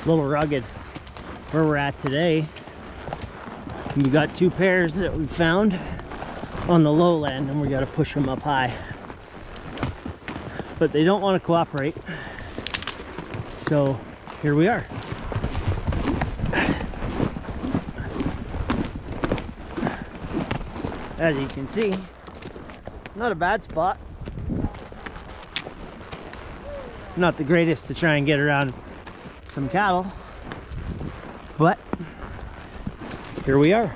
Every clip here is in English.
little rugged where we're at today. We got two pairs that we found on the lowland, and we got to push them up high. But they don't want to cooperate, so here we are. As you can see, not a bad spot. Not the greatest to try and get around some cattle, but here we are.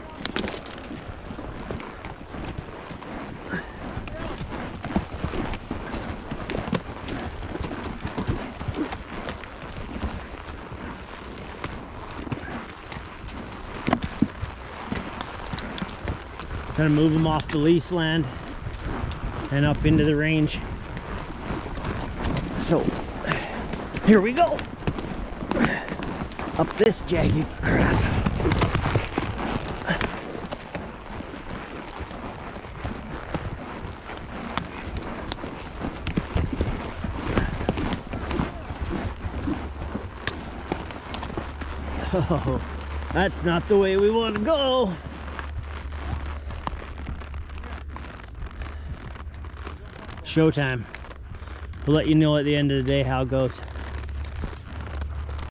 Trying to move them off the lease land and up into the range. So here we go, up this jagged crap. Oh, that's not the way we want to go. Showtime. We'll let you know at the end of the day how it goes.